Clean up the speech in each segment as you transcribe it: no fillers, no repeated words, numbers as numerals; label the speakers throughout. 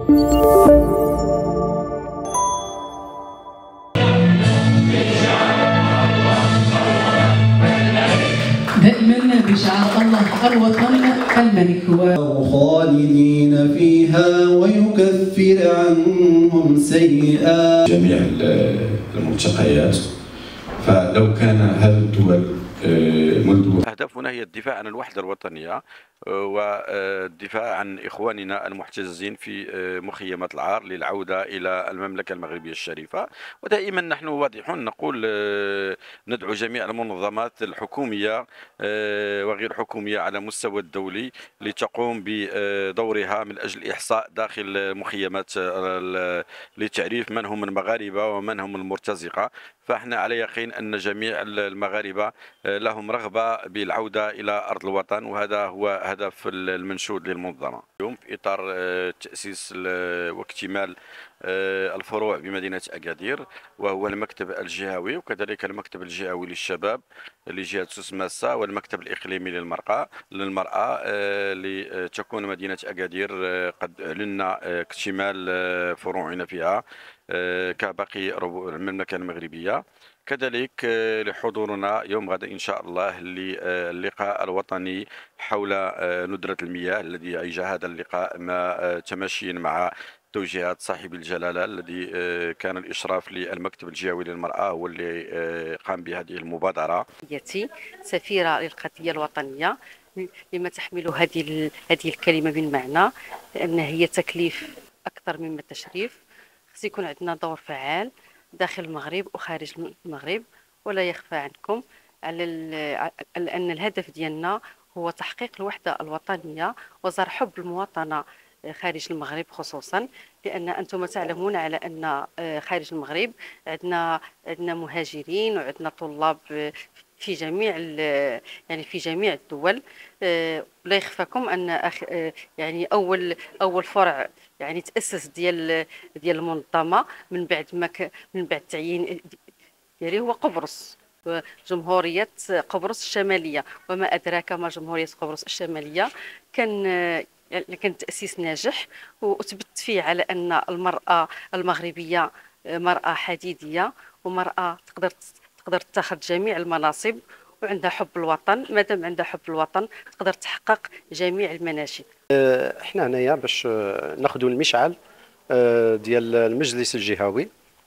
Speaker 1: دائما بشعار الله الوطن الملك
Speaker 2: خالدين فيها ويكفر عنهم سيئات
Speaker 3: جميع الملتقيات. فلو كان هذه الدول منذ
Speaker 4: أهدافنا هي الدفاع عن الوحدة الوطنية والدفاع عن إخواننا المحتجزين في مخيمات العار للعودة إلى المملكة المغربية الشريفة. ودائما نحن واضحون نقول ندعو جميع المنظمات الحكومية وغير حكومية على مستوى الدولي لتقوم بدورها من أجل إحصاء داخل المخيمات لتعريف من هم المغاربة ومن هم المرتزقة. فاحنا على يقين أن جميع المغاربة لهم رغبة بالعودة إلى أرض الوطن، وهذا هو هدف المنشود للمنظمة. اليوم في إطار تأسيس واكتمال الفروع بمدينة أكادير، وهو المكتب الجهوي وكذلك المكتب الجهوي للشباب لجهة سوس ماسا والمكتب الإقليمي للمرأة لتكون مدينة أكادير قد أعلنا اكتمال فروعنا فيها كباقي المملكة المغربية. كذلك لحضورنا يوم غدا إن شاء الله للقاء الوطني حول ندرة المياه الذي يعيش هذا اللقاء ما تماشيا مع توجيهات صاحب الجلالة الذي كان الإشراف للمكتب الجهوي للمرأة هو اللي قام بهذه المبادرة.
Speaker 5: سفيرة للقضية الوطنية لما تحمل هذه الكلمة من معنى، لأن هي تكليف أكثر مما تشريف. خص يكون عندنا دور فعال داخل المغرب وخارج المغرب، ولا يخفى عنكم على أن الهدف ديالنا هو تحقيق الوحدة الوطنية وزرع حب المواطنة خارج المغرب، خصوصا لأن أنتم تعلمون على أن خارج المغرب عندنا مهاجرين وعندنا طلاب في جميع في جميع الدول. لا يخفاكم ان اول فرع تاسس ديال المنظمه من بعد التعيين ديالي هو قبرص، جمهوريه قبرص الشماليه. وما ادراك ما جمهوريه قبرص الشماليه. كان تاسيس ناجح واثبت فيه على ان المراه المغربيه مراه حديديه ومراه تقدر تاخذ جميع المناصب وعندها حب الوطن. مادام عندها حب الوطن تقدر تحقق جميع المناشد.
Speaker 6: احنا هنايا باش ناخذوا المشعل ديال المجلس الجهوي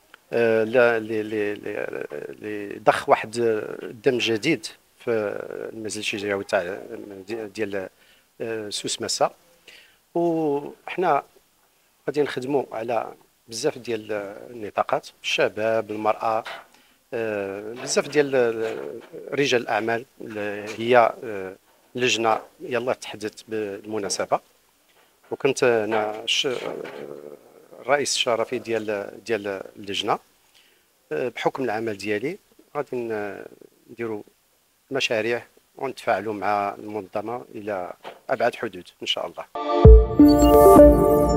Speaker 6: اللي ضخ واحد الدم جديد في المجلس الجهوي تاع ديال سوس ماسا. وحنا غادي نخدموا على بزاف ديال النطاقات، الشباب، المرأة، بزاف ديال رجال الاعمال. هي لجنه يلا تحدثت بالمناسبه، وكنت انا الرئيس الشرفي ديال اللجنه. بحكم العمل ديالي غادي نديروا مشاريع ونتفاعلوا مع المنظمه الى ابعد حدود ان شاء الله.